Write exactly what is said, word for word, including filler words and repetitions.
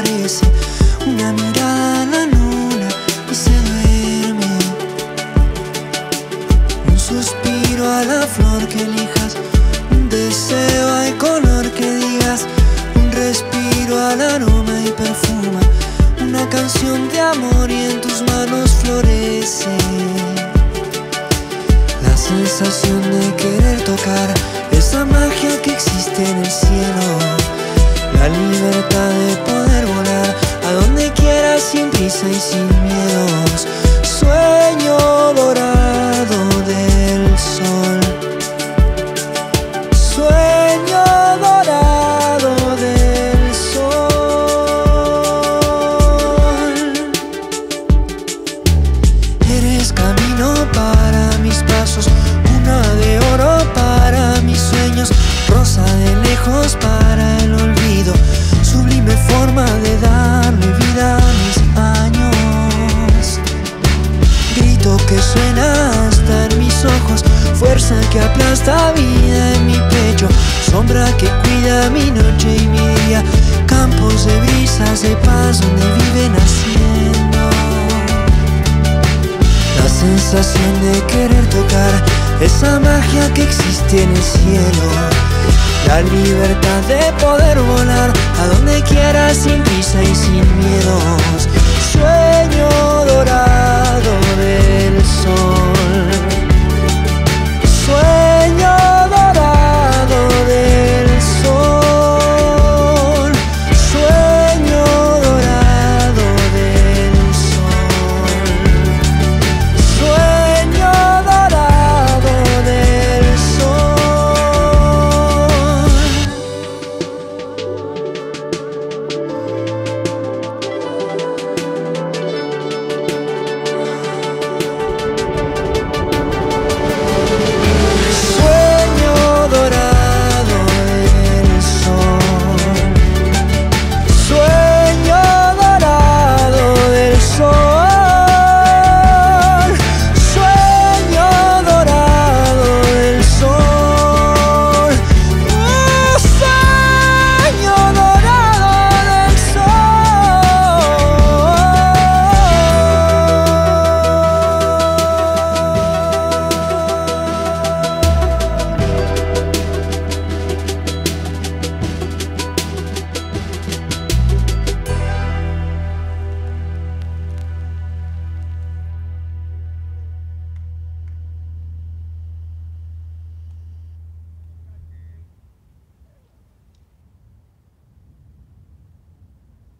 aparece, una mirada a la luna y se duerme. Un suspiro a la flor que elijas, un deseo al color que digas, un respiro al aroma y perfuma, una canción de amor y en tus manos florece. La sensación de querer tocar esa magia que existe en el cielo, la libertad de poder volar a donde quieras sin prisa y sin miedos. Sueño dorado del sol, sueño dorado del sol. Eres camino para mis pasos, una de oro para mis sueños, rosa de lejos para el olvido, sublime forma de darle vida a mis años. Grito que suena hasta en mis ojos, fuerza que aplasta vida en mi pecho, sombra que cuida mi noche y mi día, campos de brisas de paz donde viven haciendo. La sensación de querer tocar esa magia que existe en el cielo, la libertad de poder volar a donde quieras sin prisa y sin miedos. Sueño